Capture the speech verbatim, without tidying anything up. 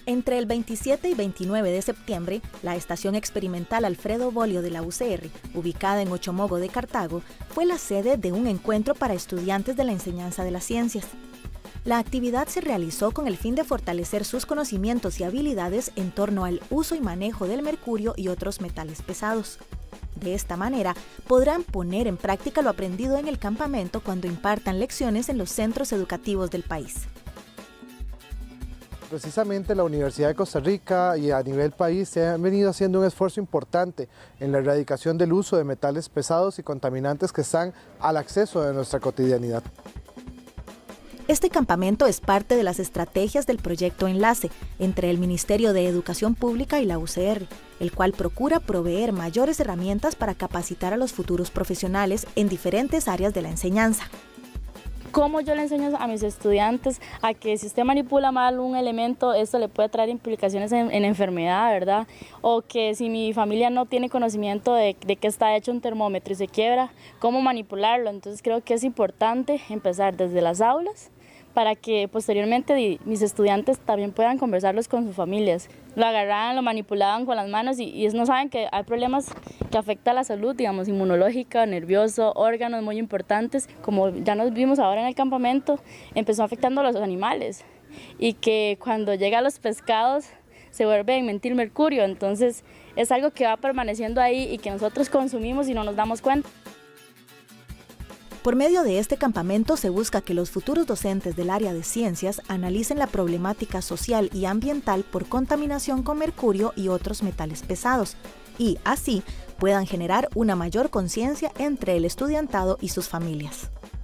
Entre el veintisiete y veintinueve de septiembre, la Estación Experimental Alfredo Bolio de la U C R, ubicada en Ochomogo de Cartago, fue la sede de un encuentro para estudiantes de la enseñanza de las ciencias. La actividad se realizó con el fin de fortalecer sus conocimientos y habilidades en torno al uso y manejo del mercurio y otros metales pesados. De esta manera, podrán poner en práctica lo aprendido en el campamento cuando impartan lecciones en los centros educativos del país. Precisamente la Universidad de Costa Rica y a nivel país se han venido haciendo un esfuerzo importante en la erradicación del uso de metales pesados y contaminantes que están al acceso de nuestra cotidianidad. Este campamento es parte de las estrategias del proyecto Enlace entre el Ministerio de Educación Pública y la U C R, el cual procura proveer mayores herramientas para capacitar a los futuros profesionales en diferentes áreas de la enseñanza. Cómo yo le enseño a mis estudiantes a que si usted manipula mal un elemento, esto le puede traer implicaciones en, en enfermedad, ¿verdad? O que si mi familia no tiene conocimiento de, de qué está hecho un termómetro y se quiebra, cómo manipularlo. Entonces creo que es importante empezar desde las aulas para que posteriormente mis estudiantes también puedan conversarlos con sus familias. Lo agarraban, lo manipulaban con las manos y, y no saben que hay problemas que afectan a la salud, digamos, inmunológica, nervioso, órganos muy importantes. Como ya nos vimos ahora en el campamento, empezó afectando a los animales y que cuando llega a los pescados se vuelve en mentir mercurio. Entonces es algo que va permaneciendo ahí y que nosotros consumimos y no nos damos cuenta. Por medio de este campamento se busca que los futuros docentes del área de ciencias analicen la problemática social y ambiental por contaminación con mercurio y otros metales pesados y, así, puedan generar una mayor conciencia entre el estudiantado y sus familias.